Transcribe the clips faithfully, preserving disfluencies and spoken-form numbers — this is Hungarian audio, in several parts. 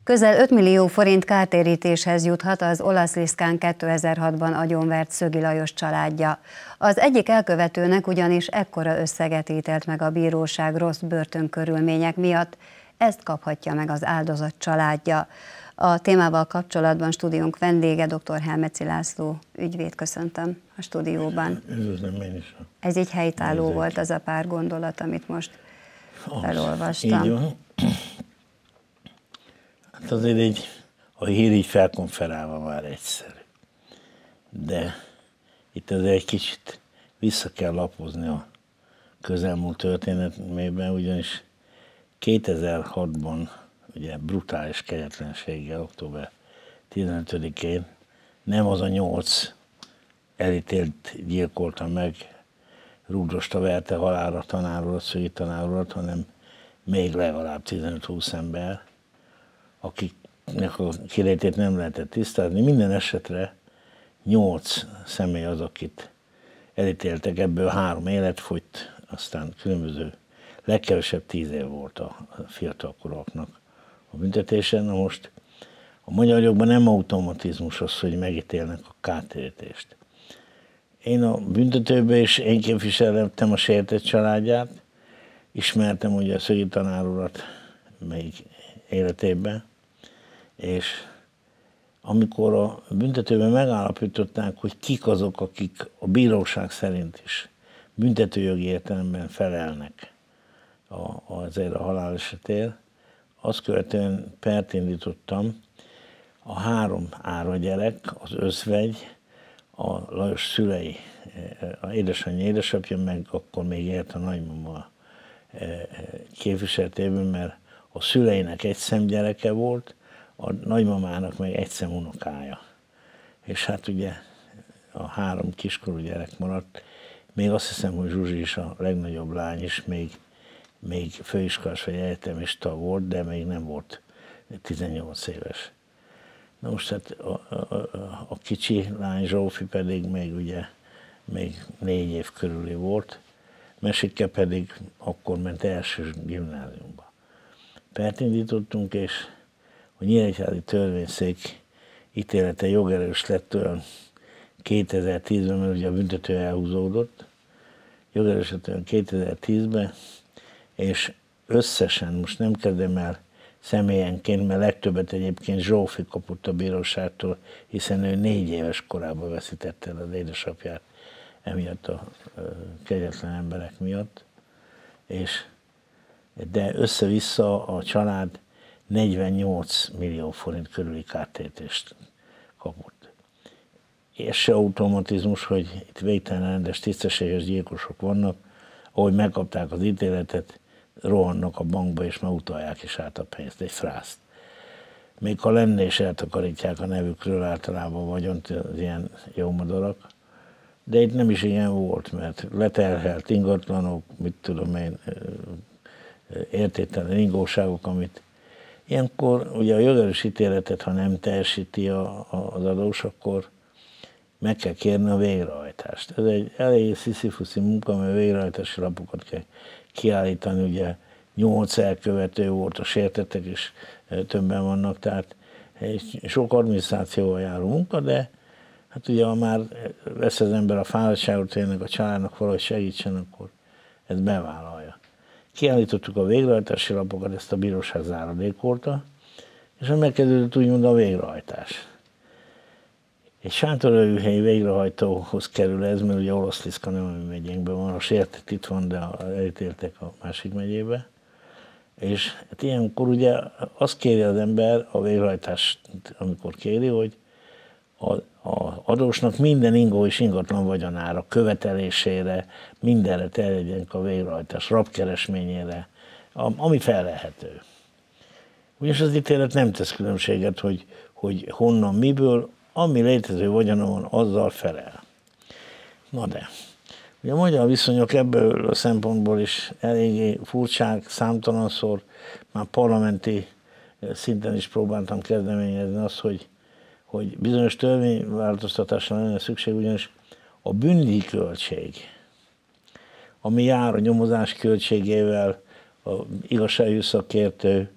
Közel öt millió forint kártérítéshez juthat az olasz Liszkán kétezer-hatban agyonvert Szögi Lajos családja. Az egyik elkövetőnek ugyanis ekkora összeget ítélt meg a bíróság rossz börtönkörülmények miatt, ezt kaphatja meg az áldozat családja. A témával kapcsolatban stúdiónk vendége, dr. Helmetsy László ügyvéd, köszöntöm a stúdióban. Üdvözlöm én is. Ez így helytálló volt az a pár gondolat, amit most felolvastam. Így van. Hát azért így, a hír így felkonferálva már egyszerű. De itt azért egy kicsit vissza kell lapozni a közelmúlt történetében, ugyanis kétezer-hatban ugye brutális kegyetlenséggel, október tizenötödikén nem az a nyolc elítélt gyilkolta meg, rúgdosta verte halálra tanárulat, Szögi tanárulat, hanem még legalább tizenöt-húsz ember, akiknek a kilétét nem lehetett tisztázni. Minden esetre nyolc személy az, akit elítéltek, ebből három életfogyt, aztán különböző, legkevesebb tíz év volt a fiatalkorúaknak a büntetésen. Na most a magyar jogban nem automatizmus az, hogy megítélnek a kártérítést. Én a büntetőben is én képviseltem a sértett családját, ismertem ugye a Szögi tanárulat még életében, és amikor a büntetőben megállapították, hogy kik azok, akik a bíróság szerint is büntetőjogi értelemben felelnek azért a halálesetért, azt követően pert indítottam, a három árva gyerek, az özvegy, a Lajos szülei, a édesanyja, édesapja, meg akkor még élt a nagymama képviseletében, mert a szüleinek egy szemgyereke volt, a nagymamának meg egy szem unokája. És hát ugye a három kiskorú gyerek maradt, még azt hiszem, hogy Zsuzsi is, a legnagyobb lány is még, még főiskolás vagy egyetemista volt, de még nem volt tizennyolc éves. Na most hát a, a, a, a kicsi lány Zsófi pedig még ugye még négy év körüli volt, Mesike pedig akkor ment első gimnáziumba. Pert indítottunk, és a Nyíregyházi törvényszék ítélete jogerős lett olyan kétezer-tízben, mert ugye a büntető elhúzódott, jogerős lett olyan kétezer-tízben, és összesen, most nem kezdem el személyenként, mert legtöbbet egyébként Zsófi kapott a bíróságtól, hiszen ő négy éves korában veszítette el az édesapját emiatt a kegyetlen emberek miatt, és de össze-vissza a család negyvennyolc millió forint körüli kártérítést kapott. És se automatizmus, hogy itt végtelen rendes, tisztességes gyilkosok vannak, ahogy megkapták az ítéletet, rohannak a bankba és megutalják is át a pénzt, egy frászt. Még ha lenne és eltakarítják a nevükről általában a vagyont, az ilyen jó madarak. De itt nem is ilyen volt, mert leterhelt ingatlanok, mit tudom én, értéktelen ingóságok, amit ilyenkor ugye a jogerős ítéletet, ha nem teljesíti a, a, az adós, akkor meg kell kérni a végrehajtást. Ez egy elég sziszifuszi munka, mert végrehajtási lapokat kell kiállítani, ugye nyolc elkövető volt, a sértettek is többen vannak, tehát egy sok adminisztrációval járó munka, de hát ugye ha már vesz az ember a fáradtságot, hogy ennek a családnak valahogy segítsen, akkor ezt bevállalja. Kiállítottuk a végrehajtási lapokat, ezt a bíróság záradékolta, és megkezdődött úgymond a végrehajtás. Egy sátorölőhelyi végrehajtóhoz kerül ez, mert ugye Olasz Liszka nem a mi megyénkben van, a sértett itt van, de elítéltek a másik megyébe. És hát ilyenkor ugye azt kéri az ember, a végrehajtást, amikor kéri, hogy az adósnak minden ingó és ingatlan vagyonára, követelésére, mindenre terjedjenek a végrehajtás, rabkeresményére, ami felelhető. Ugyanis az ítélet nem tesz különbséget, hogy, hogy honnan, miből, ami létező vagyona van, azzal felel. Na de, ugye a magyar viszonyok ebből a szempontból is eléggé furcsák, számtalanszor, már parlamenti szinten is próbáltam kezdeményezni azt, hogy hogy bizonyos törvényváltoztatásra lenne szükség, ugyanis a bűndíj költség, ami jár a nyomozás költségével, a igazságügyi szakértő,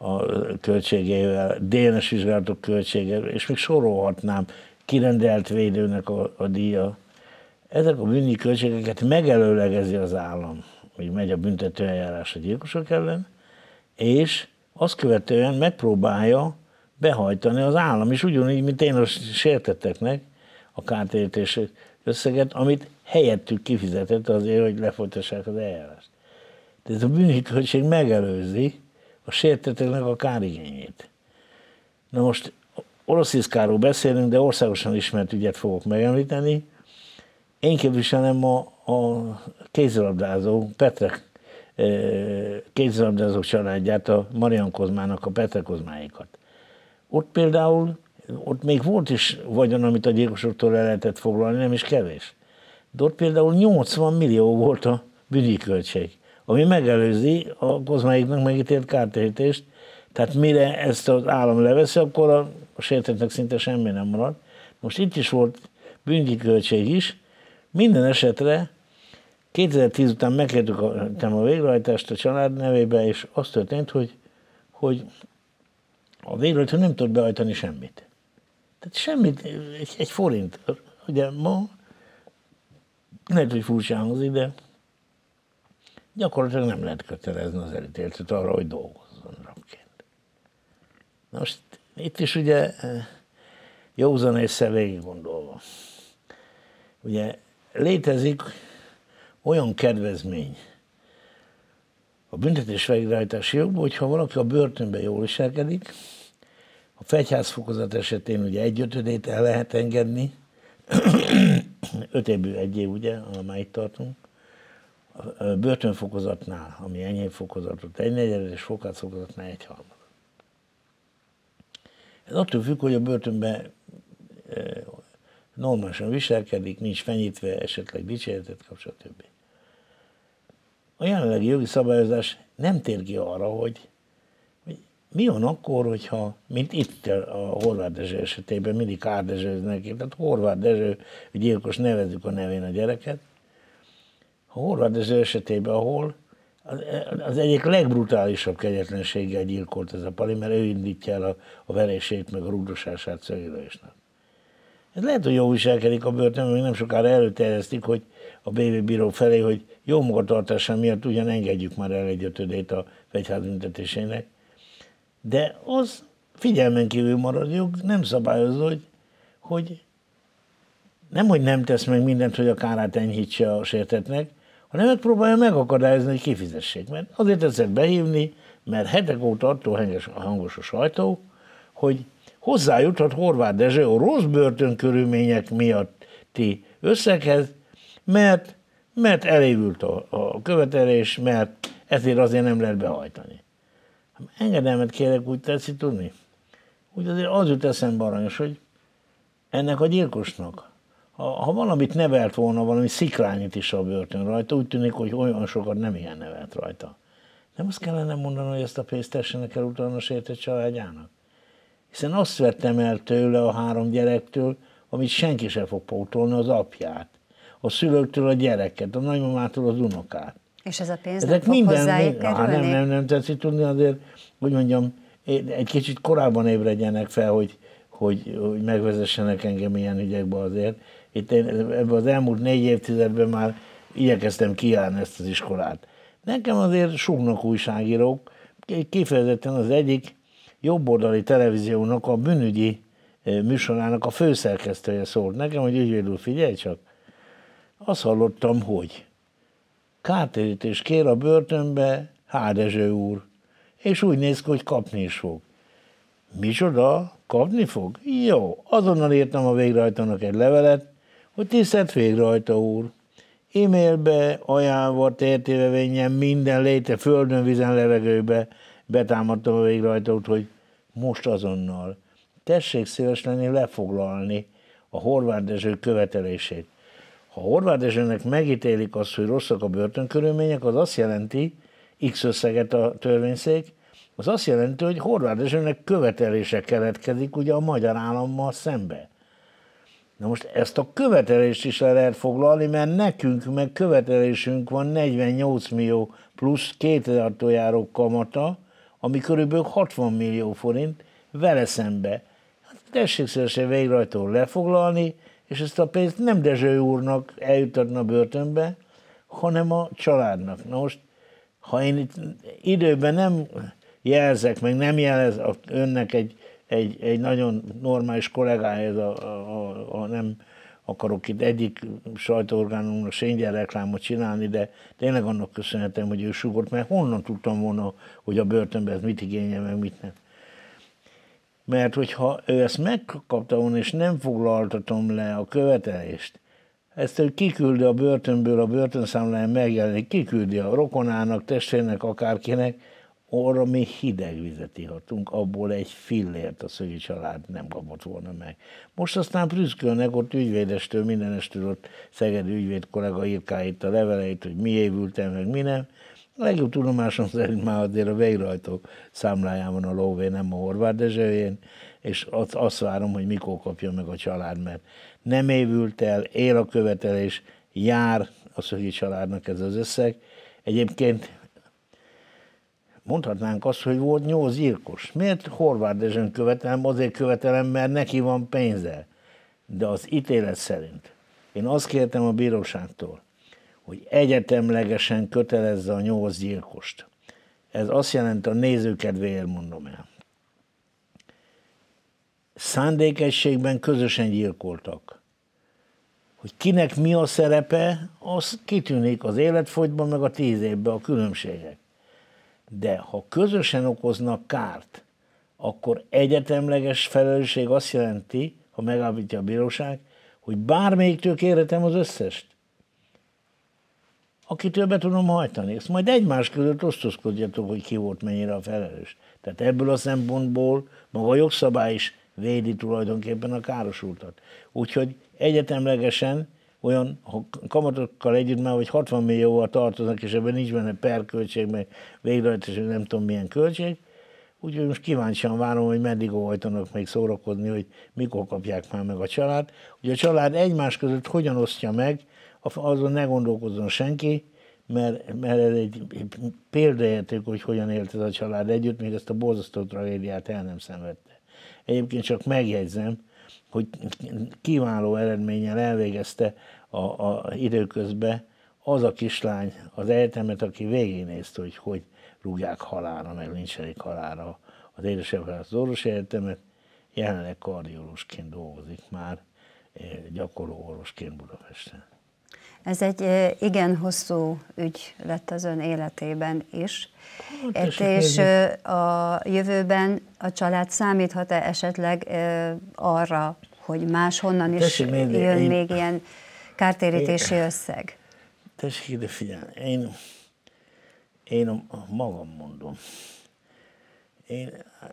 a költségével, dé en es vizsgálatok költségével, és még sorolhatnám, kirendelt védőnek a, a díja. Ezek a bűnügyi költségeket megelőlegezi az állam, hogy megy a büntetőeljárás a gyilkosok ellen, és azt követően megpróbálja behajtani az állam is, ugyanúgy, mint én a sértetteknek a kártérítés összeget, amit helyettük kifizetett azért, hogy lefolytassák az eljárást. Tehát a bűnügyi költség megelőzi a sértetteknek a kárigényét. Na most Oroszliszkáról beszélünk, de országosan ismert ügyet fogok megemlíteni. Én képviselem a, a kézilabdázó, Petrek kézilabdázók családját, a Marian Kozmának a Petre Kozmáikat. Ott például, ott még volt is vagyon, amit a gyilkosoktól el lehetett foglalni, nem is kevés. De ott például nyolcvan millió volt a bűnügyi költség, ami megelőzi a Kozmáiknak megítélt kártérítést, tehát mire ezt az állam leveszi, akkor a, a sértettnek szinte semmi nem marad. Most itt is volt bűnügyi költség is, minden esetre kétezer-tíz után megkértük a, a végrehajtást a család nevébe, és az történt, hogy, hogy a végrehajtó nem tud behajtani semmit. Tehát semmit, egy, egy forint. Ugye ma, lehet, hogy furcsa hangzik, de gyakorlatilag nem lehet kötelezni az elítéltet arra, hogy dolgozzon rabként. Na most itt is ugye józan észre végig gondolva. Ugye létezik olyan kedvezmény a büntetés végrehajtási jogban, hogyha valaki a börtönben jól viselkedik, a fegyházfokozat esetén ugye egyötödét el lehet engedni, öt évből egy év, ugye, amely itt tartunk, a börtönfokozatnál, ami enyhébb fokozatot egy negyed, és fokházfokozatnál egy harmad. Ez attól függ, hogy a börtönben normálisan viselkedik, nincs fenyítve, esetleg dicséretet kap, stb. A jelenlegi jogi szabályozás nem tér ki arra, hogy, hogy mi van akkor, hogyha, mint itt a Horváth Dezső esetében, mindig Kár Dezsőznek, tehát Horváth Dezső gyilkos, nevezzük a nevén a gyereket. A Horváth Dezső esetében, ahol az egyik legbrutálisabb kegyetlenséggel gyilkolt ez a pali, mert ő indítja el a, a verését, meg a rúgdosását Szögi Lajosnak. Ez lehet, hogy jól viselkedik a börtönben, még nem sokára előterjesztik, hogy a bé vé bíró felé, hogy jó magatartása miatt ugyan engedjük már el egy ötödét a fegyház büntetésének. De az figyelmen kívül maradjuk, nem szabályozó, hogy, hogy nem, hogy nem tesz meg mindent, hogy a kárát enyhítse a sértettnek, hanem megpróbálja megakadályozni, hogy kifizessék. Mert azért tetszett behívni, mert hetek óta attól hangos a sajtó, hogy hozzájuthat Horváth Dezső a rossz börtönkörülmények miatti összeghez, mert, mert elévült a, a követelés, mert ezért azért nem lehet behajtani. Engedelmet kérek, úgy tetszik tudni? Úgy azért az jut eszembe aranyos, hogy ennek a gyilkosnak, ha, ha valamit nevelt volna, valami szikrányit is a börtön rajta, úgy tűnik, hogy olyan sokat nem ilyen nevelt rajta. Nem azt kellene mondani, hogy ezt a pénzt tessenek el utána a sértett családjának? Hiszen azt vettem el tőle a három gyerektől, amit senki sem fog pótolni, az apját. A szülőktől a gyereket, a nagymamától az unokát. És ez a pénz Ezek nem fog minden, hozzájuk á, kerülni? nem, nem, nem tetszik tudni, azért, hogy mondjam, egy kicsit korábban ébredjenek fel, hogy, hogy, hogy megvezessenek engem ilyen ügyekbe azért. Itt én ebben az elmúlt négy évtizedben már igyekeztem kiállni ezt az iskolát. Nekem azért súgnak újságírók, kifejezetten az egyik jobboldali televíziónak a bűnügyi műsorának a főszerkesztője szólt nekem, hogy ügyvéd úr, figyelj csak, azt hallottam, hogy kártérítés kér a börtönbe H. Dezső úr, és úgy néz ki, hogy kapni is fog. Micsoda? Kapni fog? Jó, azonnal írtam a végrehajtónak egy levelet, hogy tisztelt végrehajtó úr, e-mailbe, ajánlva, tértévevényen, minden léte, földön, vízen, levegőbe betámadtam a végrehajtót, hogy most azonnal tessék szíves lenni lefoglalni a Horváth Dezső követelését. Ha Horváth Dezsőnek megítélik azt, hogy rosszak a börtönkörülmények, az azt jelenti, X összeget a törvényszék, az azt jelenti, hogy Horváth Dezsőnek követelése keletkezik ugye a magyar állammal szembe. Na most ezt a követelést is le lehet foglalni, mert nekünk meg követelésünk van negyvennyolc millió plusz kétezer járó kamata ami körülbelül hatvan millió forint vele szembe. Tessék szívesen végrehajtóról lefoglalni, és ezt a pénzt nem Dezső úrnak eljutatna a börtönbe, hanem a családnak. Na most, ha én itt időben nem jelzek, meg nem jelez önnek egy, egy, egy nagyon normális kollégája, ez a, a, a, a nem akarok itt egyik sajtóorgánumnak se ingyen reklámot csinálni, de tényleg annak köszönhetem, hogy ő sugott, mert honnan tudtam volna, hogy a börtönben ez mit igényel, meg mit nem. Mert hogyha ő ezt megkapta volna, és nem foglaltatom le a követelést, ezt ő kiküldi a börtönből, a börtönszámláján megjelenik, kiküldi a rokonának, testvérnek, akárkinek, arra mi hideg vizet ihatunk, abból egy fillért a Szögi család nem kapott volna meg. Most aztán prüszkölnek ott ügyvédestől, mindenestől ott Szegedi ügyvéd kollega írká itt a leveleit, hogy mi évült el, meg mi nem. A legjobb tudomásom szerint már azért a végrehajtó számláján van a lóvé, nem a Horváth Dezsőjén, és azt, azt várom, hogy mikor kapja meg a család, mert nem évült el, él a követelés, jár a Szögi családnak ez az összeg. Egyébként mondhatnánk azt, hogy volt nyolc gyilkos. Miért Horváth Dezsőn követelem? Azért követelem, mert neki van pénze. De az ítélet szerint én azt kértem a bíróságtól, hogy egyetemlegesen kötelezze a nyolc gyilkost. Ez azt jelenti, a nézőkedvéért mondom el. Szándékegységben közösen gyilkoltak. Hogy kinek mi a szerepe, az kitűnik az életfogytban, meg a tíz évben a különbségek. De ha közösen okoznak kárt, akkor egyetemleges felelősség azt jelenti, ha megállapítja a bíróság, hogy bármelyiktől kérhetem az összest, akitől be tudom hajtani. Ezt majd egymás között osztozkodjatok, hogy ki volt mennyire a felelős. Tehát ebből a szempontból maga a jogszabály is védi tulajdonképpen a károsultat. Úgyhogy egyetemlegesen olyan, ha kamatokkal együtt már, hogy hatvan millióval tartoznak, és ebben nincs benne perköltség, meg végrehajtás, nem tudom milyen költség, úgyhogy most kíváncsian várom, hogy meddig óhajtanak még szórakozni, hogy mikor kapják már meg a család. Hogy a család egymás között hogyan osztja meg, azon ne gondolkozzon senki, mert, mert ez egy példaérték, hogy hogyan élt ez a család együtt, még ezt a borzasztó tragédiát el nem szenvedte. Egyébként csak megjegyzem, hogy kiváló eredménnyel elvégezte a, a időközben az a kislány az egyetemet, aki végignézte, hogy hogy rúgják halálra, meg lincselik halálra az édesapját az orvosi egyetemet, jelenleg kardiológusként dolgozik már, gyakorló orvosként Budapesten. Ez egy igen hosszú ügy lett az ön életében is. Hát, és nézni. A jövőben a család számíthat-e esetleg arra, hogy máshonnan is nézni. jön én, még ilyen kártérítési én, összeg? Tessék ide figyelni, én, én a, a magam mondom. Én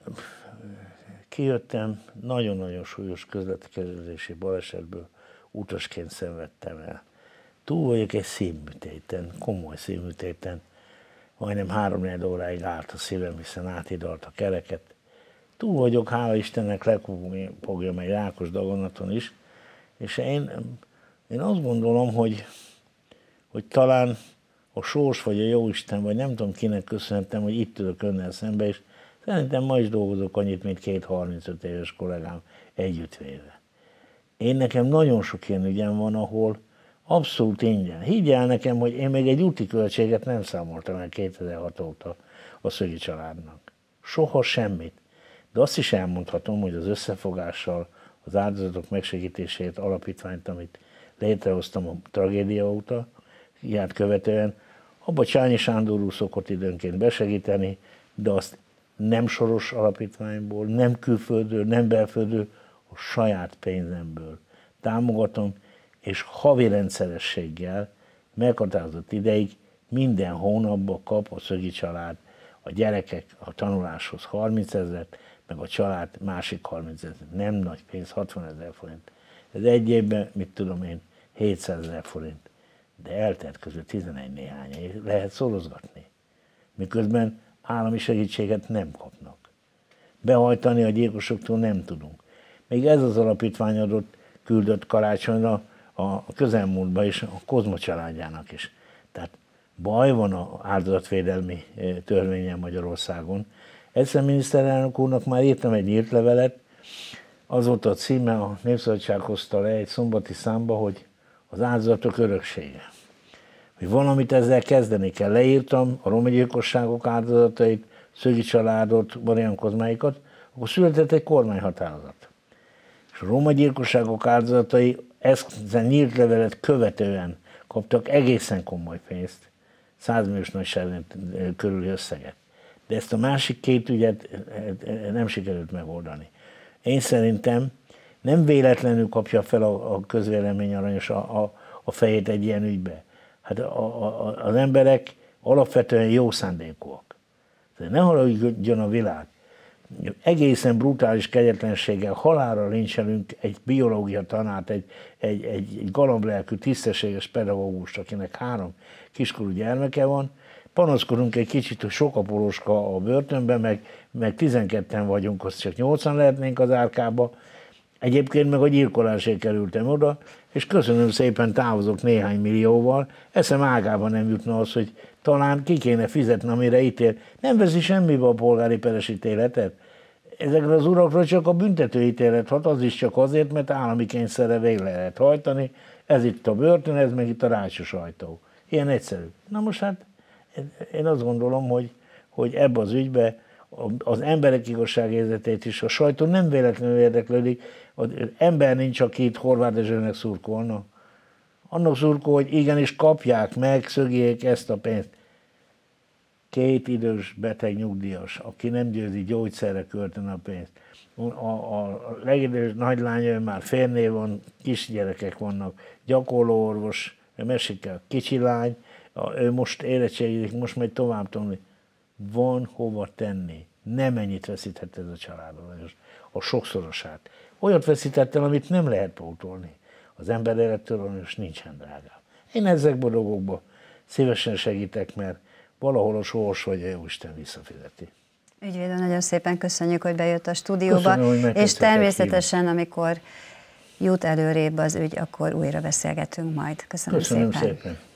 kijöttem nagyon-nagyon súlyos közlekedési balesetből, utasként szenvedtem el. Túl vagyok egy szívműtéten, komoly szívműtéten, majdnem három-négy óráig állt a szívem, hiszen átidalt a kereket. Túl vagyok, hála Istennek, lefogjam egy rákos daganaton is, és én, én azt gondolom, hogy, hogy talán a sors, vagy a jóisten, vagy nem tudom kinek köszönhetem, hogy itt ülök önnel szembe, és szerintem ma is dolgozok annyit, mint két harmincöt éves kollégám együttvéve. Én nekem nagyon sok ilyen ügyem van, ahol abszolút ingyen. Higgyel nekem, hogy én még egy úti költséget nem számoltam el kétezer-hat óta a Szögi családnak. Soha semmit. De azt is elmondhatom, hogy az összefogással, az áldozatok megsegítéséért alapítványt, amit létrehoztam a tragédia óta, ilyet követően, abba Csányi Sándor úr szokott időnként besegíteni, de azt nem soros alapítványból, nem külföldről, nem belföldről, a saját pénzemből támogatom, és havi rendszerességgel meghatározott ideig minden hónapban kap a Szögi család, a gyerekek a tanuláshoz harmincezret, meg a család másik harmincezret. Nem nagy pénz, hatvanezer forint. Ez egy évben, mit tudom én, hétszázezer forint. De eltelt közül tizenegy néhány év, lehet szorozgatni. Miközben állami segítséget nem kapnak. Behajtani a gyilkosoktól nem tudunk. Még ez az alapítvány adott, küldött karácsonyra a közelmúltban is a Kozma családjának is. Tehát baj van az áldozatvédelmi törvényen Magyarországon, Egyszer miniszterelnök úrnak már írtam egy nyílt levelet, az volt a címe, a Népszabadság hozta le egy szombati számba, hogy az áldozatok öröksége. Hogy valamit ezzel kezdeni kell. Leírtam a romagyilkosságok áldozatait, Szögi családot, Marian Kozmáikat, akkor született egy kormányhatározat. És a romagyilkosságok áldozatai ezen nyílt levelet követően kaptak egészen komoly pénzt, százmilliós nagyságrend körüli összeget. De ezt a másik két ügyet nem sikerült megoldani. Én szerintem nem véletlenül kapja fel a, a közvélemény aranyos a, a, a fejét egy ilyen ügybe. Hát a, a, az emberek alapvetően jó szándékúak. Ne haragudjon a világ. Egészen brutális kegyetlenséggel halálra lincselünk egy biológia tanárt, egy, egy, egy, egy galamblelkű, tisztességes pedagógust, akinek három kiskorú gyermeke van, panaszkodunk egy kicsit, hogy sok a poloska a börtönben, meg, meg tizenketten vagyunk, azt csak nyolcan lehetnénk az árkába. Egyébként meg a gyilkolásért kerültem oda, és köszönöm szépen, távozok néhány millióval. Eszem ágában nem jutna az, hogy talán ki kéne fizetni, amire ítél. Nem veszi semmibe a polgári peres ítéletet. Ezekre az urakra csak a büntetőítélet hat, az is csak azért, mert állami kényszerre végre lehet hajtani. Ez itt a börtön, ez meg itt a rácsos ajtó. Ilyen egyszerű. Na most hát én azt gondolom, hogy, hogy ebbe az ügybe az emberek igazságérzetét is a sajtó nem véletlenül érdeklődik. Az ember nincs, aki itt Horváth Dezsőnek szurkolna. Annak szurkol, hogy igenis kapják meg, Szögiék ezt a pénzt. Két idős beteg nyugdíjas, aki nem győzi, gyógyszerre költeni a pénzt. A, a, a legidős nagylánya már férnél van, kisgyerekek vannak, gyakorló orvos, mesékel, kicsi lány, ő most érettségizik, most megy tovább tanulni. Van hova tenni. Nem ennyit veszített ez a család, a sokszorosát. Olyat veszített el, amit nem lehet pótolni. Az ember élettől most nincsen drágább. Én ezekben a dolgokban szívesen segítek, mert valahol a sors vagy a Jóisten visszafizeti. Ügyvédő, nagyon szépen köszönjük, hogy bejött a stúdióba, Köszönöm, és természetesen, hívni. amikor jut előrébb az ügy, akkor újra beszélgetünk majd. Köszönöm, Köszönöm szépen. szépen.